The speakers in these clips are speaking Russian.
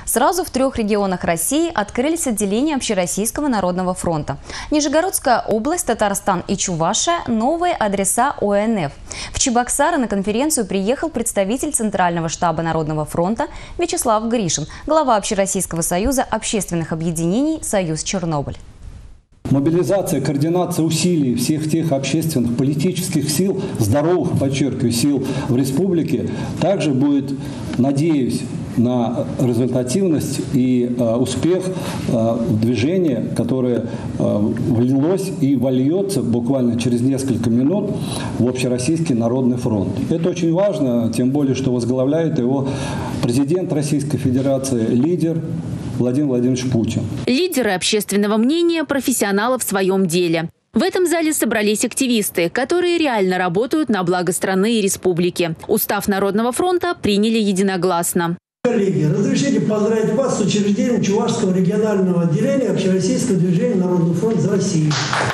Сразу в 3 регионах России открылись отделения Общероссийского народного фронта. Нижегородская область, Татарстан и Чувашия – новые адреса ОНФ. В Чебоксары на конференцию приехал представитель Центрального штаба Народного фронта Вячеслав Гришин, глава Общероссийского союза общественных объединений «Союз Чернобыль». Мобилизация, координация усилий всех тех общественных, политических сил, здоровых, подчеркиваю, сил в республике также будет, надеюсь, на результативность и успех движения, которое влилось и вольется буквально через несколько минут в Общероссийский народный фронт. Это очень важно, тем более, что возглавляет его президент Российской Федерации, лидер Владимир Владимирович Путин. Лидеры общественного мнения, профессионалы в своем деле. В этом зале собрались активисты, которые реально работают на благо страны и республики. Устав Народного фронта приняли единогласно. Коллеги, разрешите поздравить вас с учреждением Чувашского регионального отделения Общероссийского движения «Народный фронт за Россию».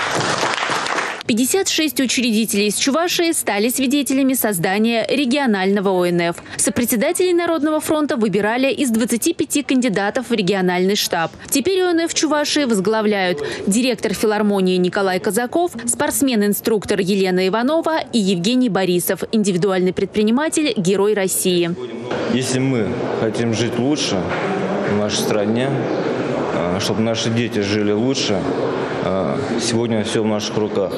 56 учредителей из Чувашии стали свидетелями создания регионального ОНФ. Сопредседателей Народного фронта выбирали из 25 кандидатов в региональный штаб. Теперь ОНФ Чувашии возглавляют директор филармонии Николай Казаков, спортсмен-инструктор Елена Иванова и Евгений Борисов, индивидуальный предприниматель, герой России. Если мы хотим жить лучше в нашей стране, чтобы наши дети жили лучше, сегодня все в наших руках.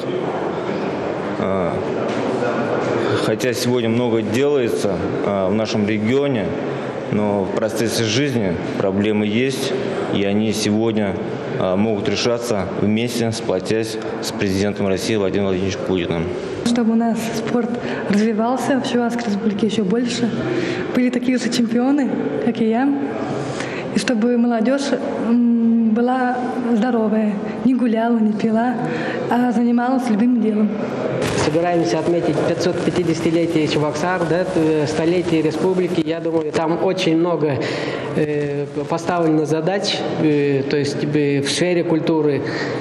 Хотя сегодня много делается в нашем регионе, но в процессе жизни проблемы есть, и они сегодня могут решаться вместе, сплотясь с президентом России Владимиром Владимировичем Путиным. Чтобы у нас спорт развивался в Чувашской республике еще больше, были такие же чемпионы, как и я, и чтобы молодежь была здоровая, не гуляла, не пила, а занималась любым делом. Собираемся отметить 550-летие Чебоксар, да, столетие республики. Я думаю, там очень много поставлено задач, то есть в сфере культуры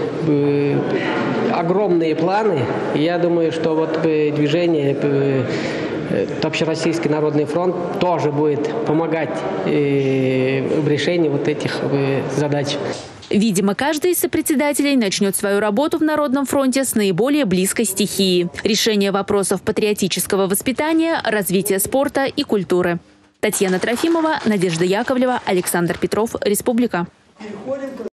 огромные планы. Я думаю, что вот движение Общероссийский народный фронт тоже будет помогать в решении вот этих задач. Видимо, каждый из сопредседателей начнет свою работу в Народном фронте с наиболее близкой стихии – решения вопросов патриотического воспитания, развития спорта и культуры. Татьяна Трофимова, Надежда Яковлева, Александр Петров, Республика.